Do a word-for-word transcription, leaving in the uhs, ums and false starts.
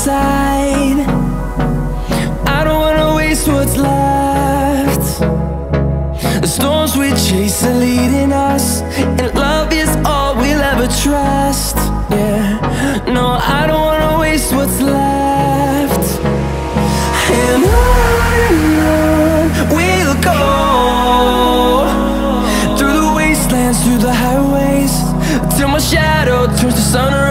side. I don't wanna waste what's left. The storms we chase are leading us, and love is all we'll ever trust. Yeah, no, I don't wanna waste what's left. And on and on we'll go, through the wastelands, through the highways, till my shadow turns to sun rays.